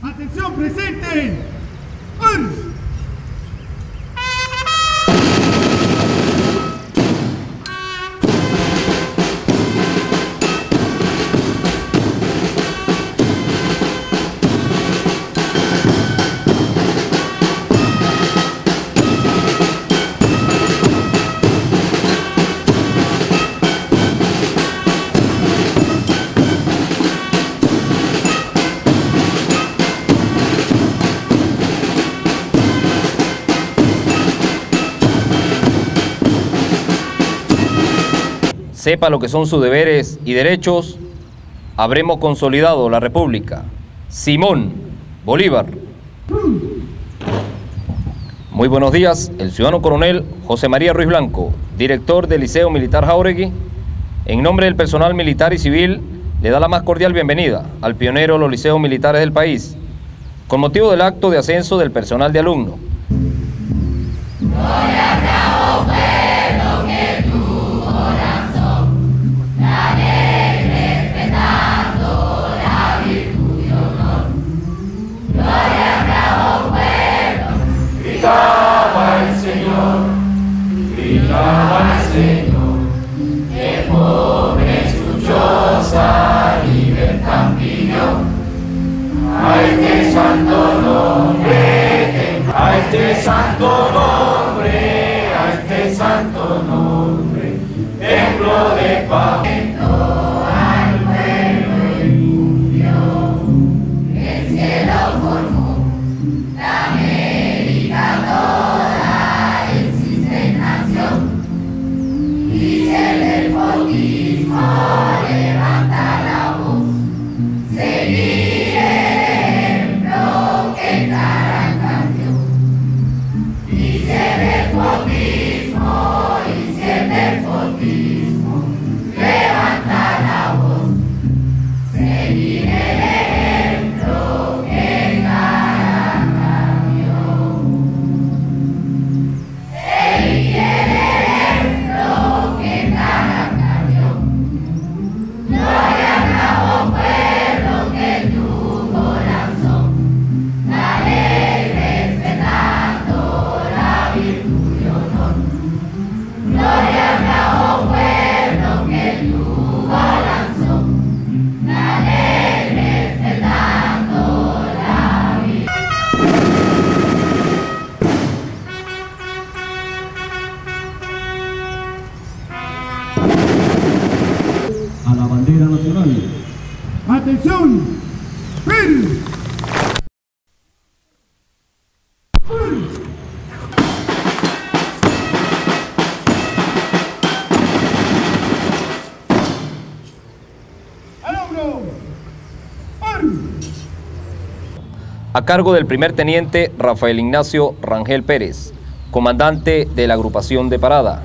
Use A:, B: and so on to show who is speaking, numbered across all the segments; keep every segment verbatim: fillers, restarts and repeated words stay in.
A: Atención, presente. ¡Ur!
B: Sepa lo que son sus deberes y derechos, habremos consolidado la República. Simón Bolívar. Muy buenos días, el ciudadano coronel José María Ruiz Blanco, director del Liceo Militar Jáuregui, en nombre del personal militar y civil, le da la más cordial bienvenida al pionero de los liceos militares del país, con motivo del acto de ascenso del personal de alumno.
C: Gloria bravo, pueblo, que tu corazón, dale respetando la virtud y honor. Gloria bravo, pueblo, gritaba el Señor, gritaba el Señor, que pobre su choza libertad pidió. A este santo nombre, a este santo nombre, a este santo nombre, templo de paz. Al pueblo infundió, el cielo formó, la América toda existe en nación, y si el despotismo levanta la voz, seguir
A: a la bandera nacional. ¡Atención! ¡Ven!
B: A cargo del primer teniente Rafael Ignacio Rangel Pérez, comandante de la agrupación de parada.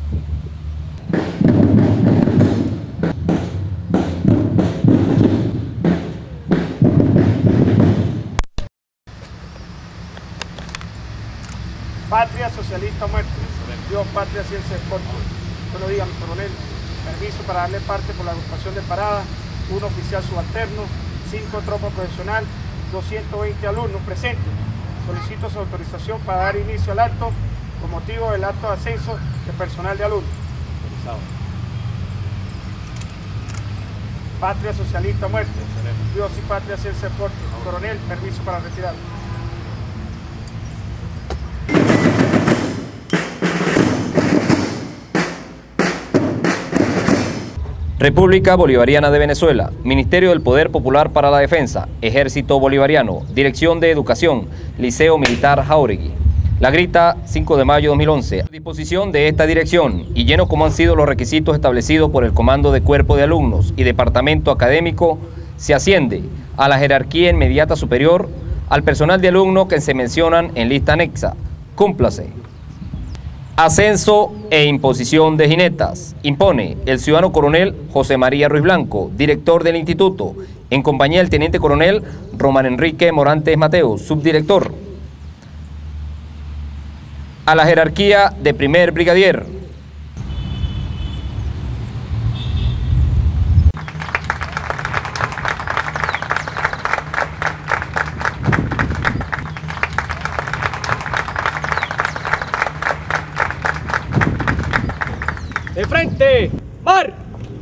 D: Patria socialista muerte, Dios, patria, ciencia, deporte. Buenos días, mi coronel. Permiso para darle parte por la agrupación de parada, un oficial subalterno, cinco tropas profesional, doscientos veinte alumnos presentes. Solicito su autorización para dar inicio al acto con motivo del acto de ascenso de personal de alumnos. Patria socialista muerte, Dios y patria, ciencia, deporte. Coronel, permiso para retirar.
B: República Bolivariana de Venezuela, Ministerio del Poder Popular para la Defensa, Ejército Bolivariano, Dirección de Educación, Liceo Militar Jáuregui. La Grita, cinco de mayo de dos mil once. A disposición de esta dirección y lleno como han sido los requisitos establecidos por el Comando de Cuerpo de Alumnos y Departamento Académico, se asciende a la jerarquía inmediata superior al personal de alumnos que se mencionan en lista anexa. Cúmplase. Ascenso e imposición de jinetas. Impone el ciudadano coronel José María Ruiz Blanco, director del instituto, en compañía del teniente coronel Román Enrique Morantes Mateos, subdirector. A la jerarquía de primer brigadier.
E: de mar.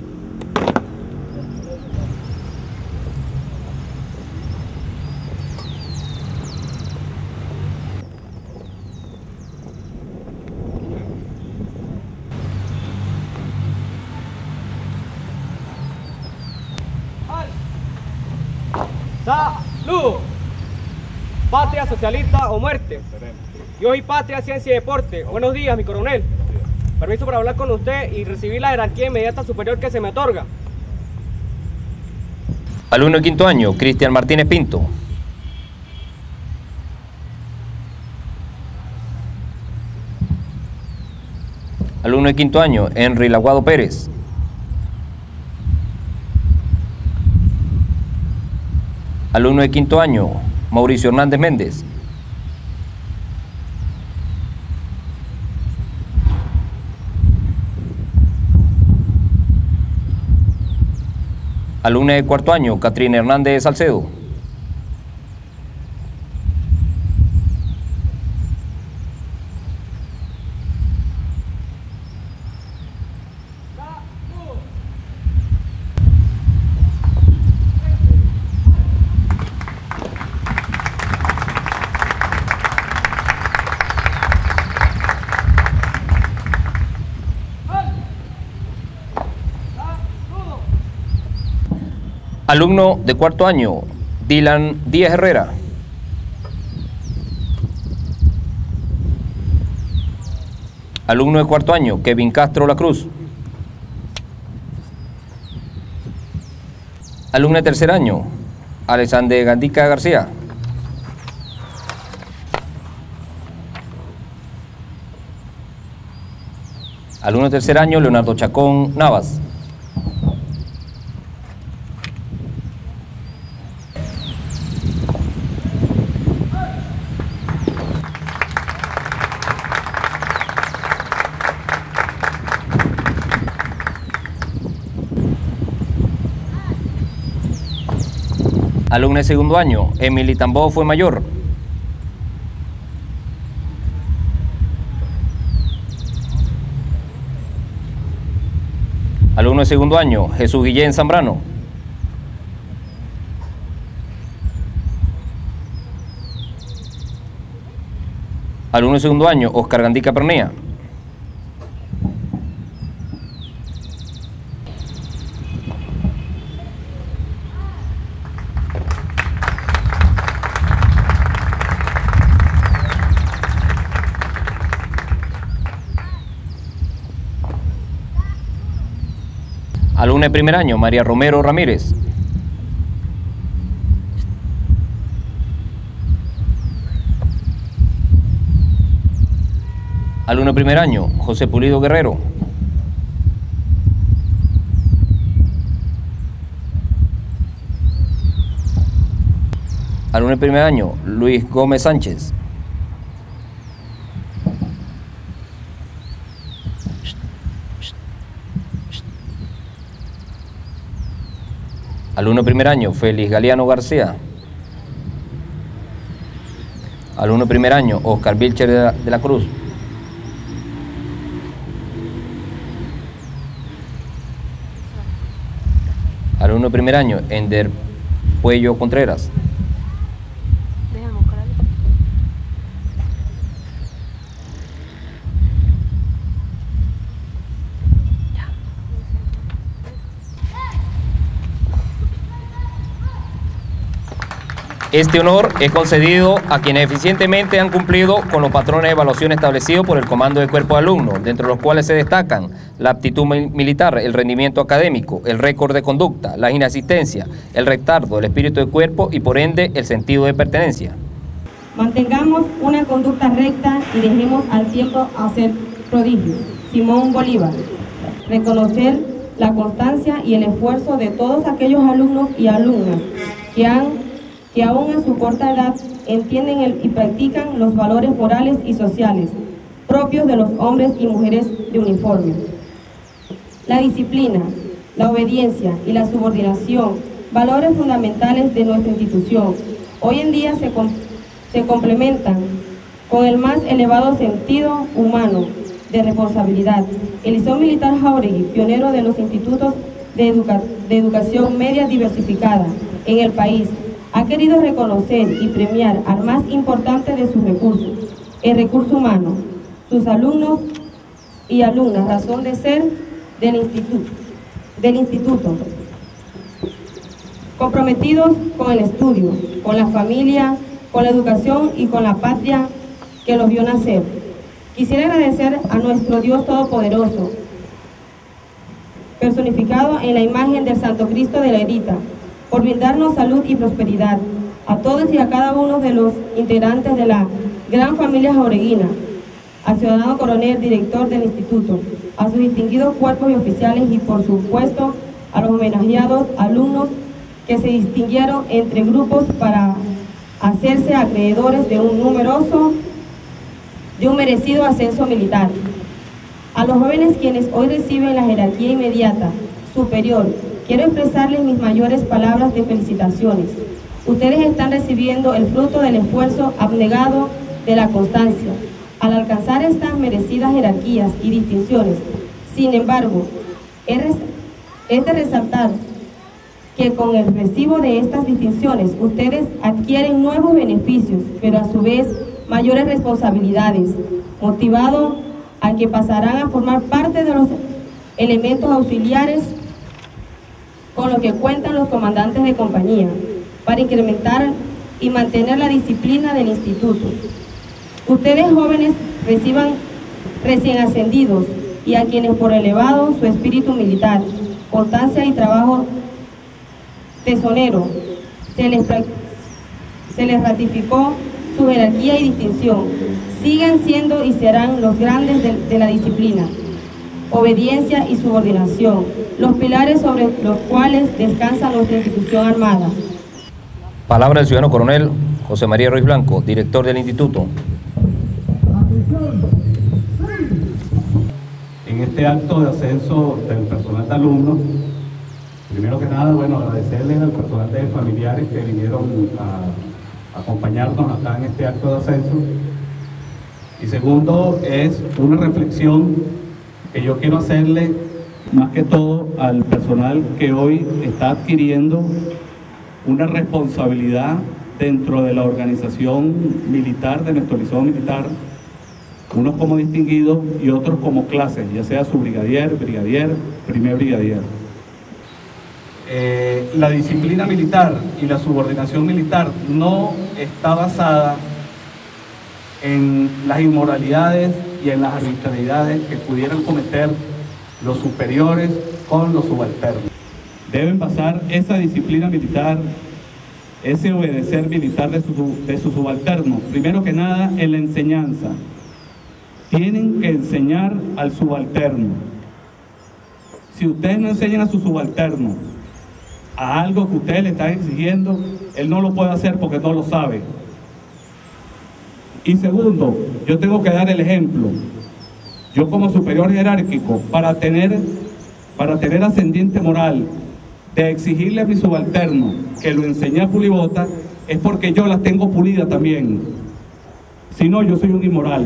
E: ¡Salud! Patria socialista o muerte. Dios y patria, ciencia y deporte. Buenos días, mi coronel. Permiso para hablar con usted y recibir la jerarquía inmediata superior que se me otorga.
B: Alumno de quinto año, Cristian Martínez Pinto. Alumno de quinto año, Henry Laguado Pérez. Alumno de quinto año, Mauricio Hernández Méndez. Alumna de cuarto año, Catrina Hernández Salcedo. Alumno de cuarto año, Dylan Díaz Herrera. Alumno de cuarto año, Kevin Castro La Cruz. Alumno de tercer año, Alexander Gandica García. Alumno de tercer año, Leonardo Chacón Navas. Alumno de segundo año, Emily Tambó fue mayor. Alumno de segundo año, Jesús Guillén Zambrano. Alumno de segundo año, Oscar Gandica Pernía. Alumna de primer año, María Romero Ramírez. Alumno de primer año, José Pulido Guerrero. Alumno de primer año, Luis Gómez Sánchez. Alumno de primer año, Félix Galeano García. Alumno de primer año, Oscar Vilcher de la, de la Cruz. Alumno de primer año, Ender Puello Contreras. Este honor es concedido a quienes eficientemente han cumplido con los patrones de evaluación establecidos por el Comando de Cuerpo de Alumnos, dentro de los cuales se destacan la aptitud militar, el rendimiento académico, el récord de conducta, la inasistencia, el retardo, el espíritu de cuerpo y por ende el sentido de pertenencia.
F: Mantengamos una conducta recta y dejemos al tiempo hacer prodigios. Simón Bolívar. Reconocer la constancia y el esfuerzo de todos aquellos alumnos y alumnas que han que aún a su corta edad entienden el, y practican los valores morales y sociales propios de los hombres y mujeres de uniforme. La disciplina, la obediencia y la subordinación, valores fundamentales de nuestra institución, hoy en día se, com se complementan con el más elevado sentido humano, de responsabilidad. El Liceo Militar Jáuregui, pionero de los institutos de, educa de educación media diversificada en el país, ha querido reconocer y premiar al más importante de sus recursos, el recurso humano, sus alumnos y alumnas, razón de ser del instituto, del instituto, comprometidos con el estudio, con la familia, con la educación y con la patria que los vio nacer. Quisiera agradecer a nuestro Dios Todopoderoso, personificado en la imagen del Santo Cristo de la Erita, por brindarnos salud y prosperidad, a todos y a cada uno de los integrantes de la gran familia jaureguina, al ciudadano coronel, director del instituto, a sus distinguidos cuerpos y oficiales y por supuesto a los homenajeados alumnos que se distinguieron entre grupos para hacerse acreedores de un numeroso, de un merecido ascenso militar. A los jóvenes quienes hoy reciben la jerarquía inmediata, superior, quiero expresarles mis mayores palabras de felicitaciones. Ustedes están recibiendo el fruto del esfuerzo abnegado de la constancia al alcanzar estas merecidas jerarquías y distinciones. Sin embargo, es de resaltar que con el recibo de estas distinciones ustedes adquieren nuevos beneficios, pero a su vez mayores responsabilidades, motivado a que pasarán a formar parte de los elementos auxiliares con los que cuentan los comandantes de compañía, para incrementar y mantener la disciplina del instituto. Ustedes jóvenes reciban recién ascendidos y a quienes por elevado su espíritu militar, constancia y trabajo tesonero, se les, se les ratificó su jerarquía y distinción. Sigan siendo y serán los grandes de, de la disciplina, obediencia y subordinación, los pilares sobre los cuales descansa nuestra institución armada.
B: Palabra del ciudadano coronel José María Ruiz Blanco, director del instituto.
G: En este acto de ascenso del personal de alumnos, primero que nada, bueno, agradecerles al personal de familiares que vinieron a acompañarnos acá en este acto de ascenso. Y segundo, es una reflexión que yo quiero hacerle más que todo al personal que hoy está adquiriendo una responsabilidad dentro de la organización militar de nuestro liceo militar, unos como distinguidos y otros como clases, ya sea subbrigadier, brigadier, primer brigadier. Eh, la disciplina militar y la subordinación militar no está basada en las inmoralidades y en las arbitrariedades que pudieran cometer los superiores con los subalternos. Deben basar esa disciplina militar, ese obedecer militar de su, de su subalterno, primero que nada en la enseñanza. Tienen que enseñar al subalterno. Si ustedes no enseñan a su subalterno a algo que ustedes le están exigiendo, él no lo puede hacer porque no lo sabe. Y segundo, yo tengo que dar el ejemplo. Yo como superior jerárquico, para tener, para tener ascendiente moral, de exigirle a mi subalterno que lo enseñe a pulibota, es porque yo las tengo pulidas también. Si no, yo soy un inmoral.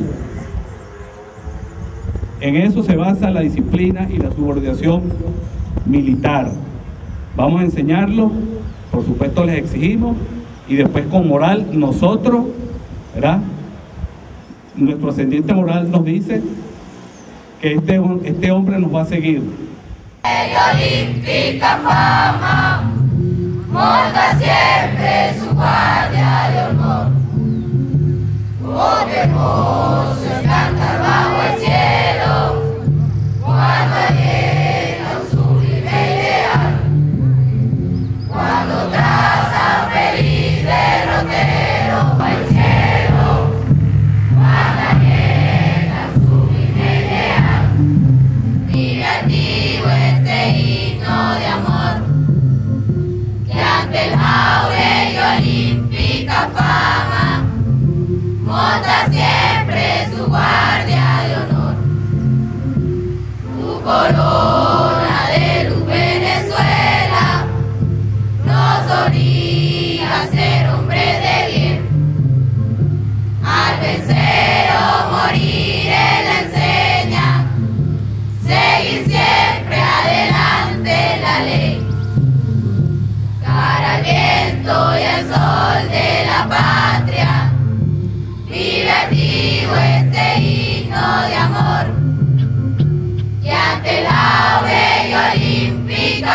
G: En eso se basa la disciplina y la subordinación militar. Vamos a enseñarlo, por supuesto les exigimos, y después con moral nosotros, ¿verdad? Nuestro ascendiente moral nos dice que este, este hombre nos va a seguir.
C: Olímpica fama, monta siempre su guardia de honor. Oh, qué hermoso es cantar bajo el cielo, cuando llega un sublime ideal, cuando traza feliz derrotero va el cielo, cuando llega un sublime ideal. Vive activo este himno de amor, que ante el Jáuregui olímpica fama monta siempre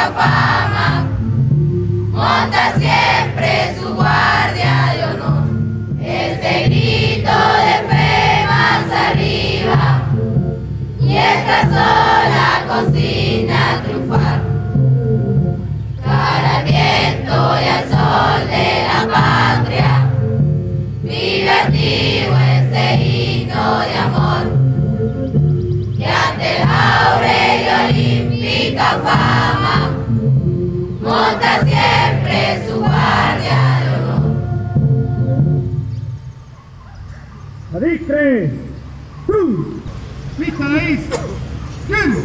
C: dignifica fama, monta siempre su guardia de honor. Este grito de fe más arriba, y esta sola consigna triunfar. Cara al viento y al sol de la patria, vive activo este himno de amor, que ante la aureola olímpica fama, monta siempre su guardia de honor.
A: Adicre, cruz, vista la isla, cielo.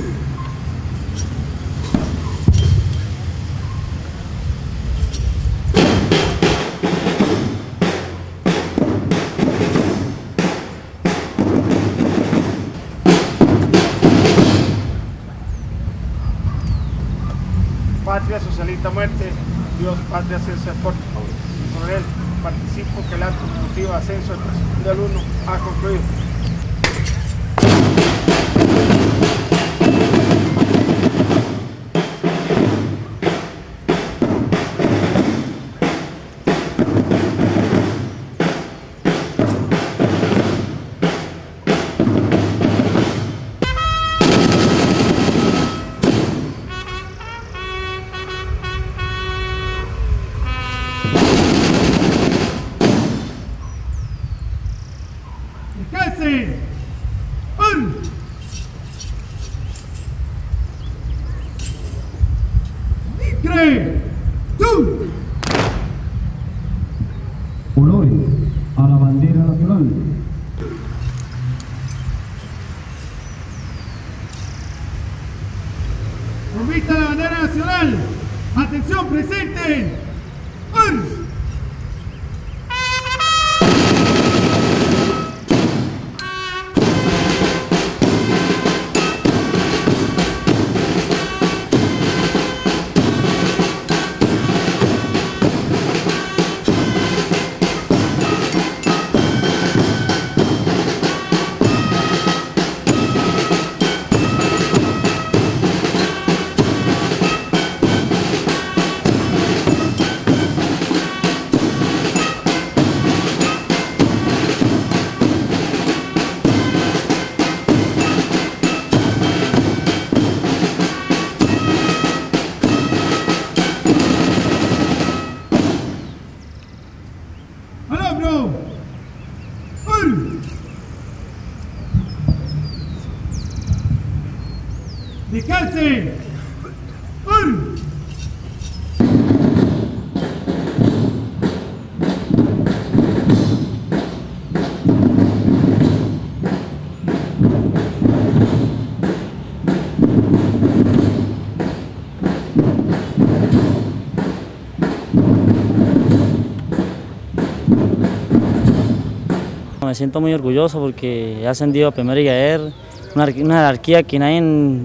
D: Patria, socialista, muerte. Dios, patria, ciencia, deporte. Coronel, participo que el acto ejecutivo de ascenso del segundo alumno ha concluido.
A: Descansen. Un. Adicre, dos. Honores a la bandera nacional. Con vista a la bandera nacional. Atención, presente. Un. Al hombro. Un. Descanse. Un.
H: Me siento muy orgulloso porque he ascendido a primer brigadier, una, una jerarquía que nadie,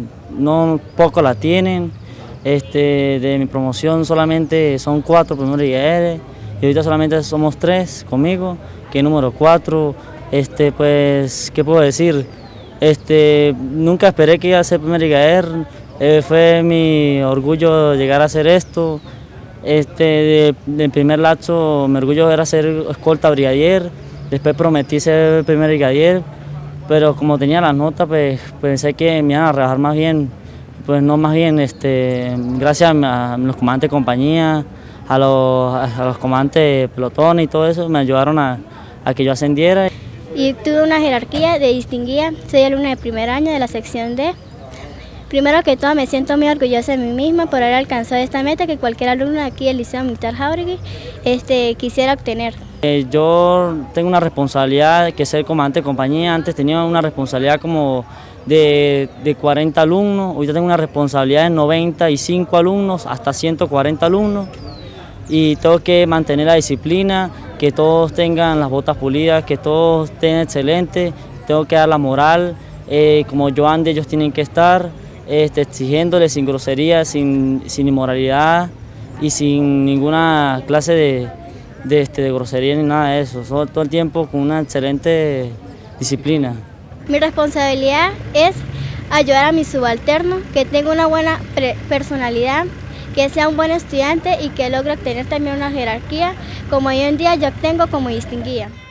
H: no poco la tienen. Este, de mi promoción solamente son cuatro primer brigadieres y ahorita solamente somos tres conmigo, que número cuatro. Este, pues, ¿qué puedo decir? Este, nunca esperé que iba a ser primer brigadier, eh, fue mi orgullo llegar a hacer esto. Este, de, de primer lapso mi orgullo era ser escolta brigadier. Después prometí ser primer brigadier, pero como tenía las notas, pues pensé que me iban a rebajar más bien. Pues no, más bien, este, gracias a, a los comandantes de compañía, a los, a los comandantes de pelotón y todo eso, me ayudaron a, a que yo ascendiera.
I: Y tuve una jerarquía de distinguida, soy alumna de primer año de la sección D. Primero que todo me siento muy orgullosa de mí misma por haber alcanzado esta meta que cualquier alumno aquí del Liceo Militar Jáuregui este, quisiera obtener.
H: Eh, yo tengo una responsabilidad que ser comandante de compañía. Antes tenía una responsabilidad como de, de cuarenta alumnos, hoy tengo una responsabilidad de noventa y cinco alumnos hasta ciento cuarenta alumnos y tengo que mantener la disciplina, que todos tengan las botas pulidas, que todos estén excelentes, tengo que dar la moral, eh, como yo ande ellos tienen que estar este, exigiéndoles sin grosería, sin, sin inmoralidad y sin ninguna clase de De, este, de grosería ni nada de eso, todo, todo el tiempo con una excelente disciplina.
I: Mi responsabilidad es ayudar a mi subalterno, que tenga una buena personalidad, que sea un buen estudiante y que logre obtener también una jerarquía como hoy en día yo obtengo como distinguida.